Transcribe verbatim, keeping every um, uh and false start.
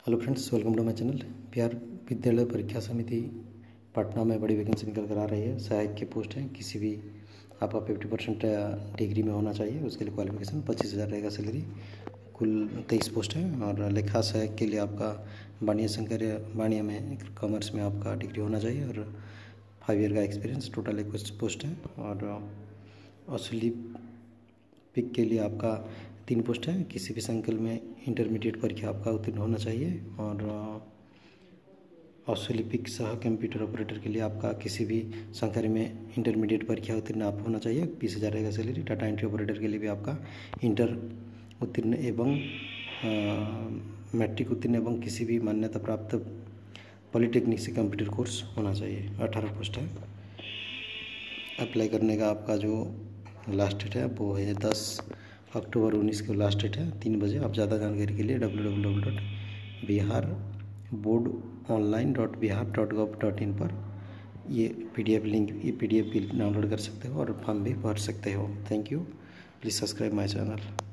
Hello friends, welcome to my channel. Bihar विद्यालय परीक्षा समिति पटना में बड़ी वैकेंसी निकल कर आ रही है। सहायक की पोस्ट है, किसी भी आपका फिफ्टी परसेंट डिग्री में होना चाहिए। उसके लिए क्वालिफिकेशन पच्चीस हज़ार रहेगा सैलरी। कुल तेईस पोस्ट है और लेखा सहायक के लिए आपका वाणिज्य संकर वाणिज्य में कॉमर्स में आपका डिग्री होना चाहिए और फाइव ईयर का एक्सपीरियंस। टोटल इक्कीस पोस्ट है और असली पिक के लिए आपका तीन पोस्ट है। किसी भी संकल में इंटरमीडिएट परीक्षा आपका उत्तीर्ण होना चाहिए और ऑस्ट्रेलिपिक सह कंप्यूटर ऑपरेटर के लिए आपका किसी भी संकार्य में इंटरमीडिएट परीक्षा उत्तीर्ण आप होना चाहिए। बीस हज़ार रहेगा सैलरी। डाटा एंट्री ऑपरेटर के लिए भी आपका इंटर उत्तीर्ण एवं मैट्रिक उत्तीर्ण एवं किसी भी मान्यता प्राप्त पॉलिटेक्निक से कंप्यूटर कोर्स होना चाहिए। अठारह पोस्ट है। अप्लाई करने का आपका जो लास्ट डेट है वो है दस अक्टूबर उन्नीस को लास्ट डेट है, तीन बजे। आप ज़्यादा जानकारी के लिए W W W dot Bihar board online dot Bihar dot gov dot in पर ये पीडीएफ लिंक ये पीडीएफ भी डाउनलोड कर सकते हो और फॉर्म भी भर सकते हो। Thank you. Please subscribe my channel.